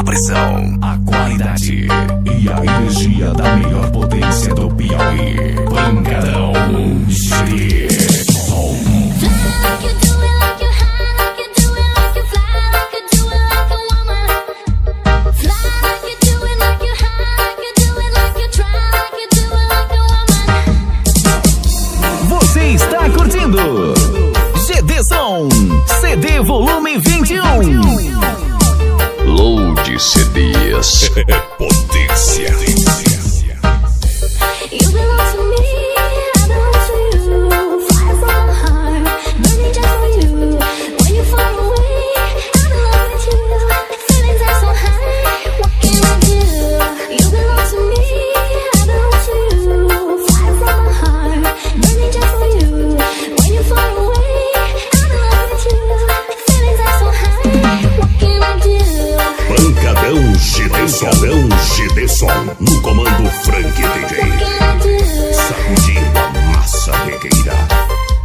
pressão, a qualidade e a energia da melhor potência do Piauí. Pancadão G-Som. Você está curtindo GD-Som CD volume 21. Load CDs. Potência. You belong to me, I belong to you. Fire from my heart, burning just for you. When you're far away, I'm in love with you. Feelings are so high, what can I do? You belong to me, I belong to you. Fire from my heart, burning just for you. When you're far away, I'm in love with you. Feelings are so high, what can I do? Pancadão GD-Som, no comando Frank DJ. Sacudindo a massa regueira.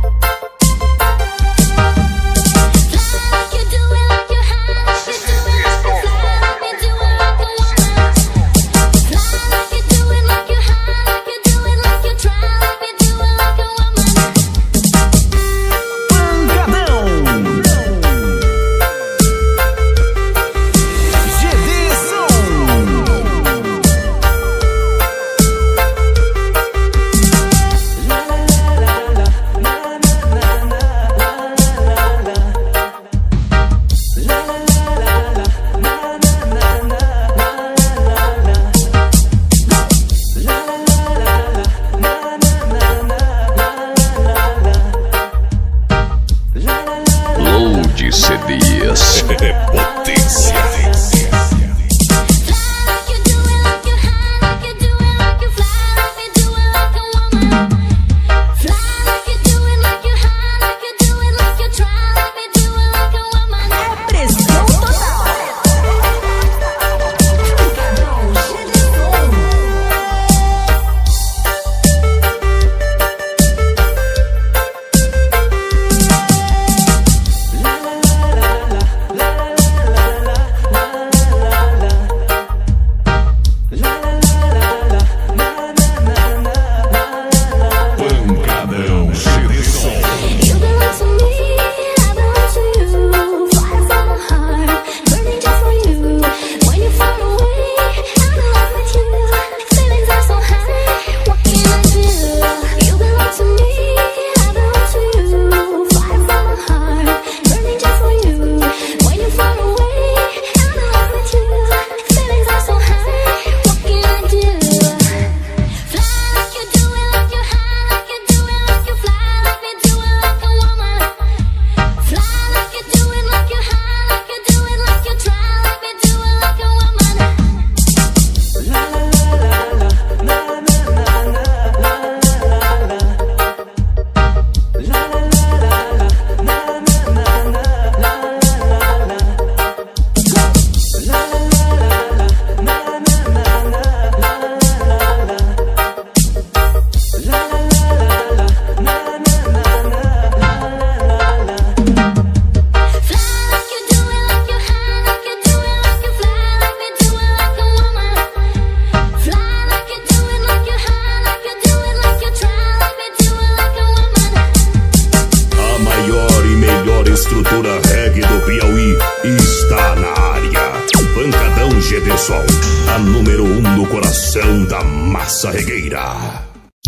A número 1 no coração da massa regueira.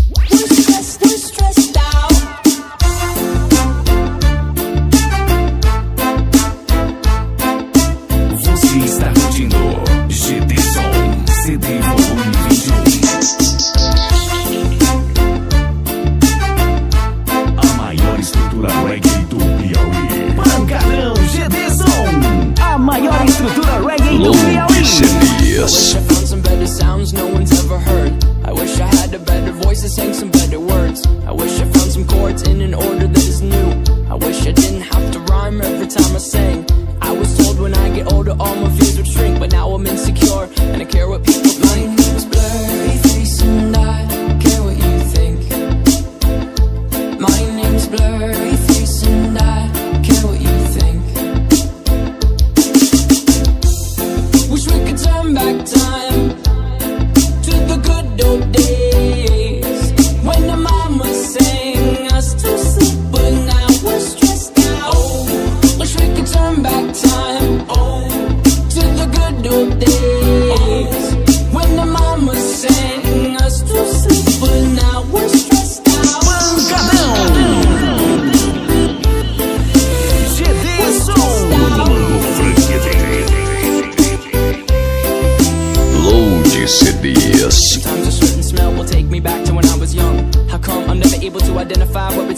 Você está curtindo GD-Som CD volume 21. A maior estrutura reggae do Piauí. Pancadão GD-Som, a maior estrutura reggae do Piauí. I wish I found some better sounds no one's ever heard. I wish I had a better voice that sang some better words. I wish I found some chords in an order that is new. I wish I didn't have to rhyme every time I sang. I was told when I get older all my fears would shrink, but now I'm insecure and I care what people think. My name's Blurry Face and I care what you think. My name's Blurry Face and I care what you think. Wish we could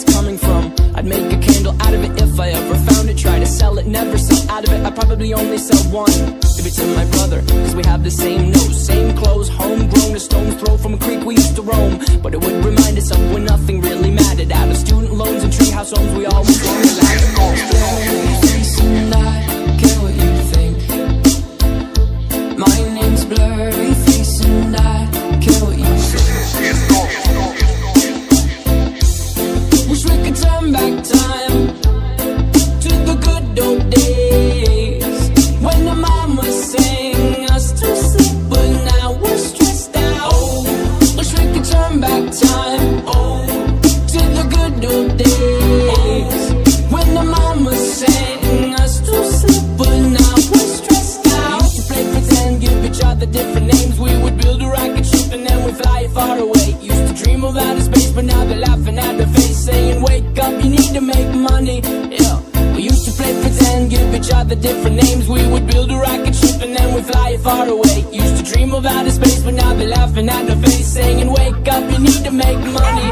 coming from. I'd make a candle out of it if I ever found it. Try to sell it, never sell out of it. I'd probably only sell one. Give it to my brother, cause we have the same nose, same clothes, homegrown, a stone's throw from a creek we used to roam. But it would remind us of when nothing really mattered. Out of student loans and treehouse homes, we always wanted to care what you think. My name's Blurry Face and I care what you think. Wish we could turn back time to the good old days when the mama sang us to sleep, but now we're stressed out. Oh, wish we could turn back time, oh, to the good old days when the mama sang us to sleep, but now we're stressed out. Used to play pretend, give each other different names. We would build a rocket ship and then we'd fly far away. Used to dream of outer space, but now they're laughing at the face, saying wake up, you need to make money. Yeah. We used to play pretend, give each other different names. We would build a rocket ship and then we'd fly far away. Used to dream of outer space, but now they're laughing at the face, saying wake up, you need to make money.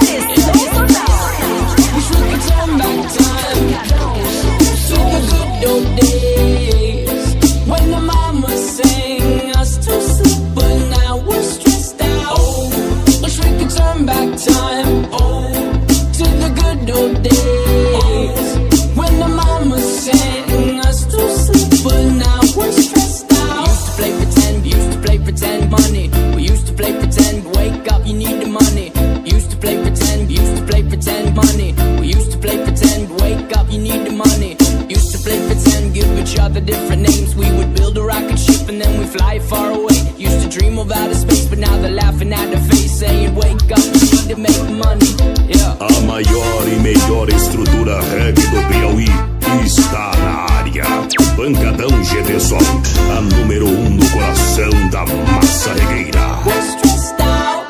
Wish we could turn back time to the good old days when the mama sang us to sleep, but now we're stressed out. Oh, wish we could turn back time, oh, to the good old days when the mama sang us to sleep, but now we're stressed out. Used to play pretend, money. We used to play pretend, wake up, you need the money. Used to play pretend, money. We used to play pretend, wake up, you need the money. Used to play pretend, give each other different names. We would build a rocket ship and then we fly far away. Used to dream of outer space, but now they're laughing at the face, saying wake up, you need to make money. Yeah. A maior e melhor estrutura reggae do Piauí está na área. Pancadão GT Som, a número 1 no coração da massa regueira. We're stressed out.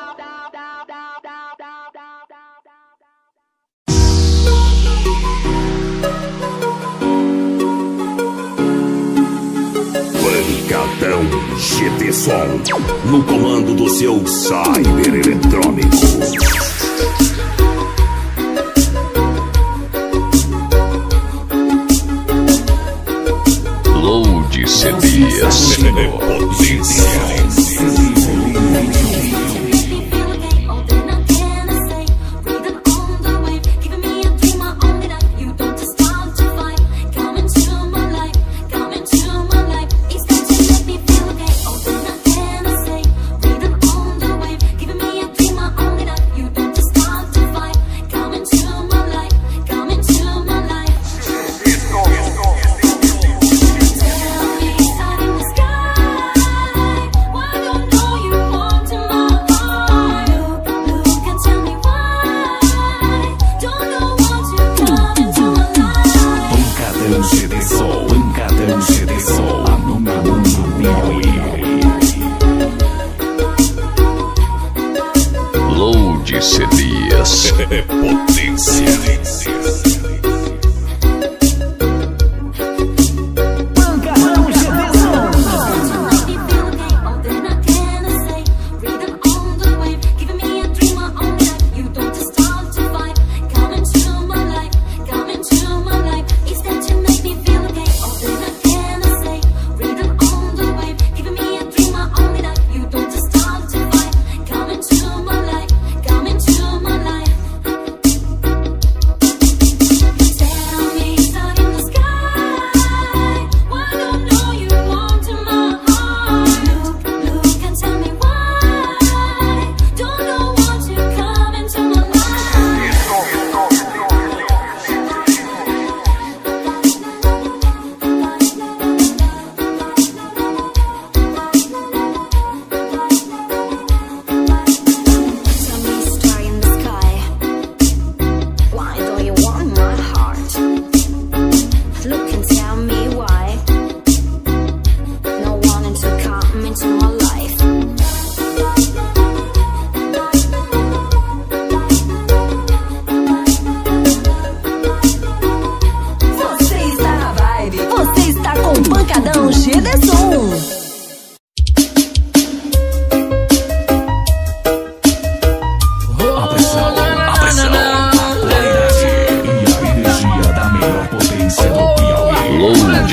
Pancadão GT Som, no comando do seu cyber eletrônico. Load CDs. Potência. CDs. Potência.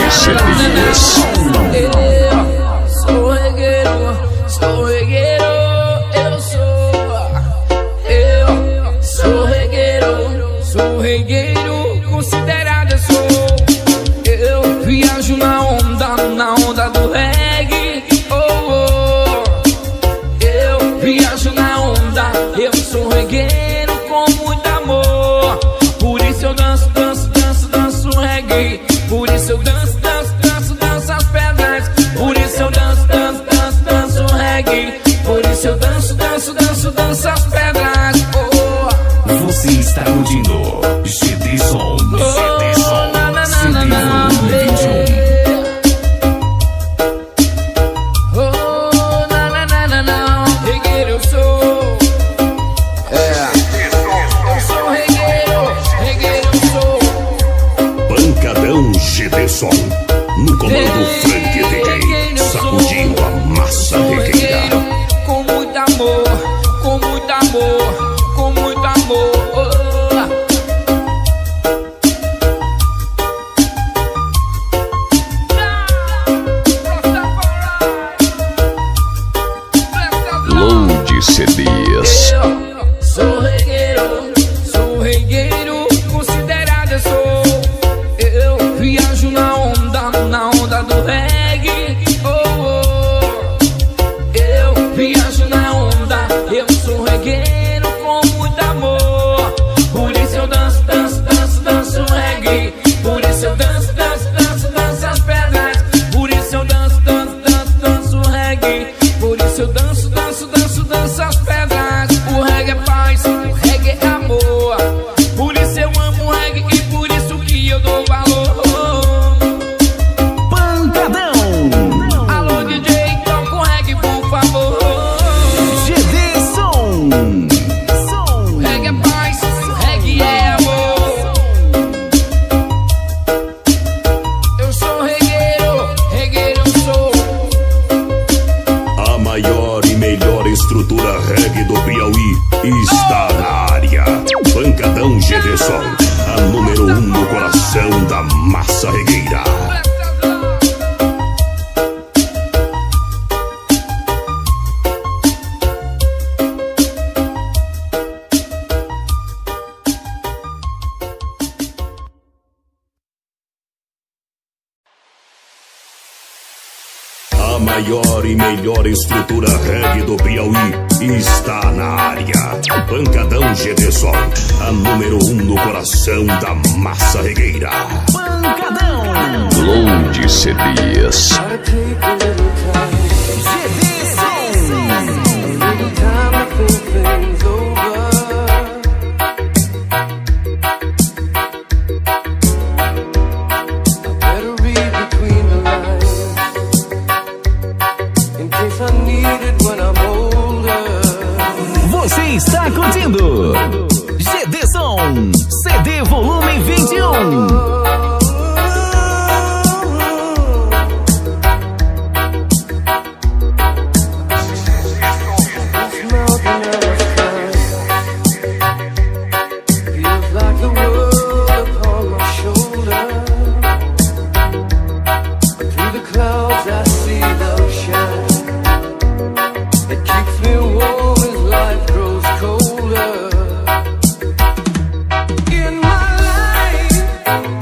de CDs. Sou regueiro, sou regueiro, eu sou regueiro, considerado eu sou. Eu viajo na onda do reggae, Eu viajo na onda, eu sou regueiro com muito amor. Por isso eu danço reggae. Por isso eu danço as pedras. Por isso eu danço reggae. Por isso eu danço as pedras. Você está curtindo GD Som. GD Som. Regueiro eu sou. Eu sou regueiro eu sou. Pancadão GD Som. No comando Frank DJ. Sacudindo a massa regueira. Com muito amor, com muito amor, com muito amor. Load CDs. Eu sou regueiro, considerado eu sou. Eu viajo na onda do reggae. Eu viajo na onda, eu sou regueiro com muito amor. Por isso eu danço reggae. Por isso eu danço as pedras. Por isso eu danço reggae. Por isso eu danço as pedras. O reggae é paz, o reggae é amor. Por isso eu amo o reggae e por isso que eu dou valor. Pancadão. Alô DJ, toca o reggae por favor. GD Som. Reggae é paz, reggae é amor. Eu sou regueiro eu sou. A maior e melhor estrutura reggae do Piauí está na área. Pancadão GD Som, a número 1 no coração da massa regueira. A maior e melhor estrutura reggae do Piauí está na área. Pancadão GD Som, a número 1 no coração da massa regueira. Pancadão. Load CDs. GD Som. Você está curtindo GD Som CD Volume 21. In my life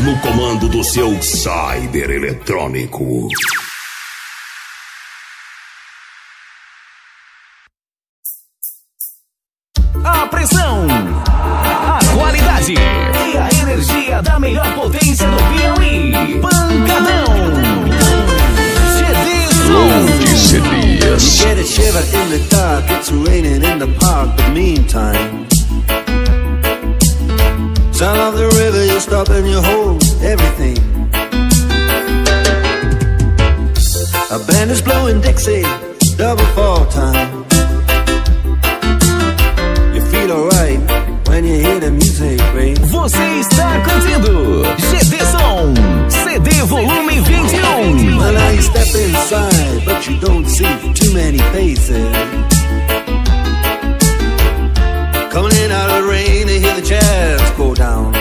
no comando do seu cyber eletrônico. A pressão, a qualidade e a energia da melhor potência do Piauí. Pancadão GD Load CDs. Get a shiver in the dark, it's raining in the park, but meantime sound of the river, you stop and you hold everything. A band is blowing Dixie, double fall time. You feel alright when you hear the music ring. Você está curtindo GD Som CD volume 21. Well, now you step inside, but you don't see too many faces. Coming in out of the rain to hear the jazz go down.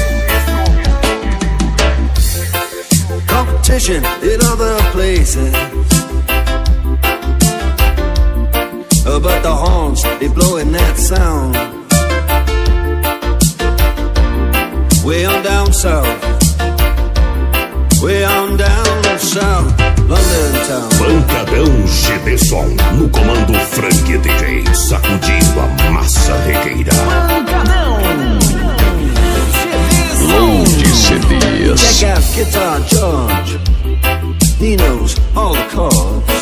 Competition in other places, but the horns, they blowing that sound. Way on down south, way on down south, London town. Pancadão GD Som, no comando Frank DJ, sacudindo a massa regueira. Pancadão GD Load CDs. Check out Guitar George, he knows all the chords.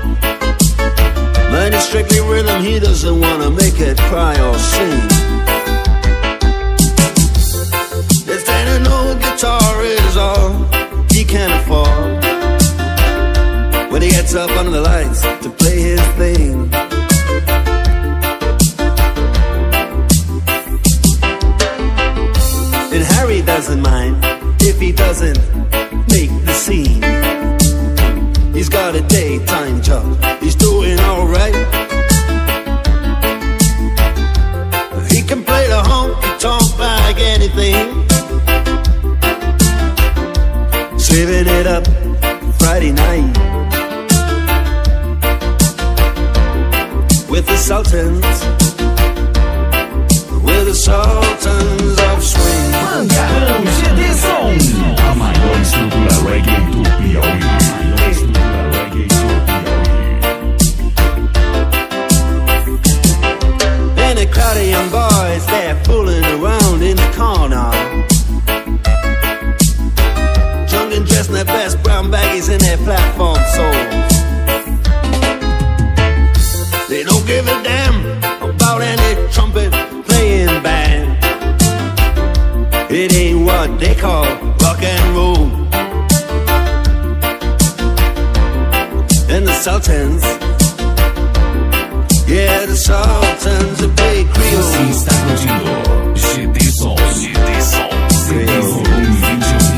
Man, it's strictly rhythm, he doesn't wanna make it cry or sing. This ain't an old guitar is all he can afford when he gets up under the lights to play his thing. And Harry doesn't mind if he doesn't make the scene. He's got a daytime job, he's doing alright. He can play the honky tonk like anything. Saving it up Friday night with the Sultans, with the Sultans of Swing. Pancadão GD Som, a maior estrutura reggae do Piauí. A maior estrutura reggae do Piauí. And a crowd of young boys, they're fooling around in the corner, drunk and dressed in their best brown baggies and their platform soles. They don't give a damn about any trumpet playing band. It ain't what they call rock and roll. And the Sultans, yeah, the Sultans that play Você Creole. está curtindo GD Som CD volume 21.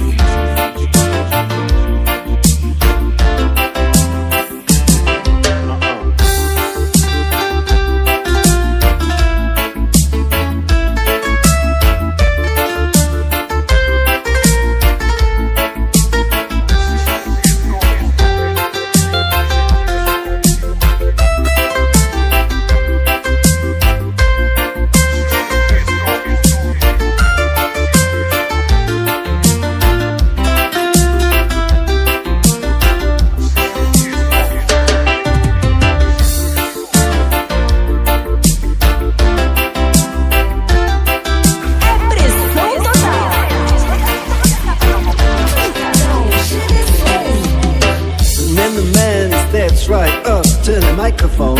Right up to the microphone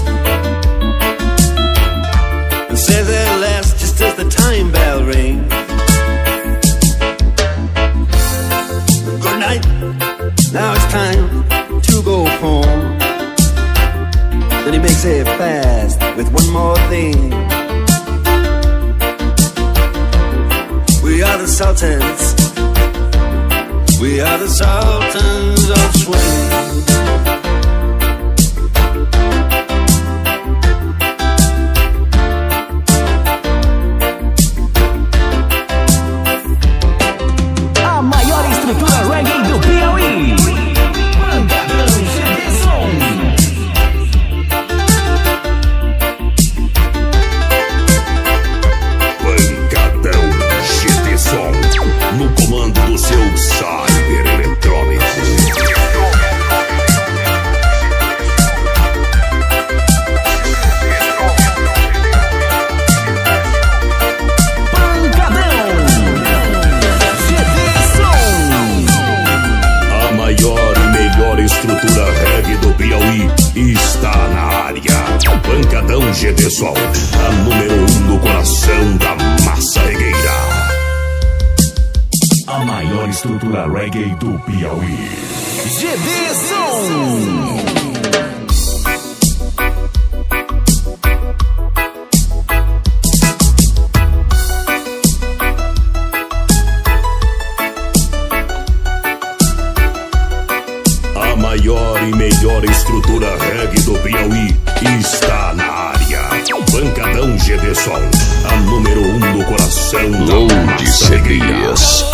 and says at last, just as the time bell rings, good night, now it's time to go home. Then he makes it fast with one more thing. We are the Sultans, we are the Sultans of Swing. No está na área. Pancadão GD Sol, a número 1 no coração da massa regueira. A maior estrutura reggae do Piauí. GD Som. Maior e melhor estrutura reggae do Piauí está na área. Pancadão GD Sol, a número 1 no coração da massa regueira.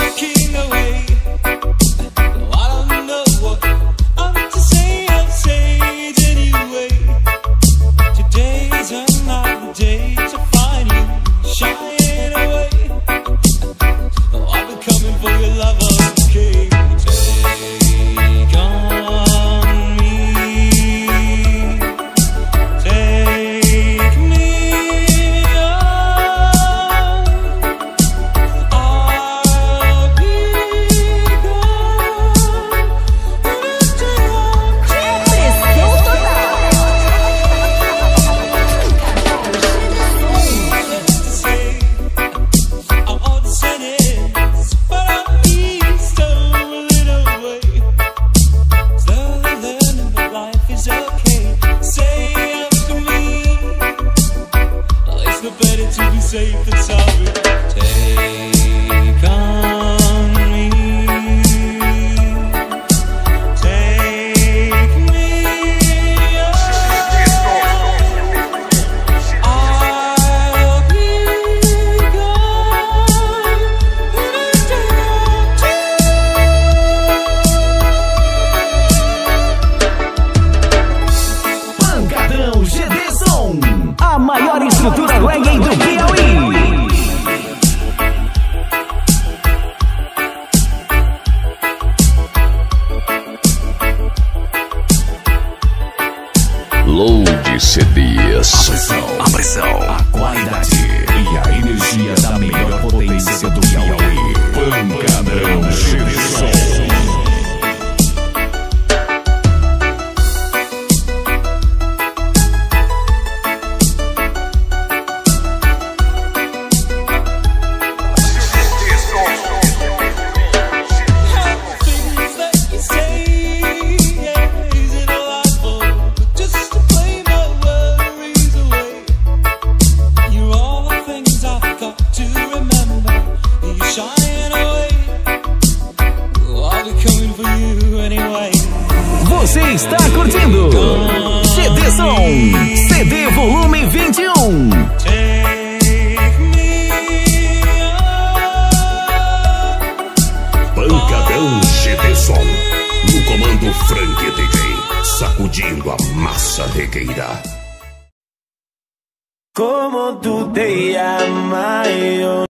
Load CDs. A pressão, a qualidade e a energia da melhor potência do Piauí. Pancadão GD Som. Você está curtindo GD Som, CD volume 21. Pancadão GD Som, no comando Frank DJ, sacudindo a massa regueira. ¿Cómo tú te llamas? Yo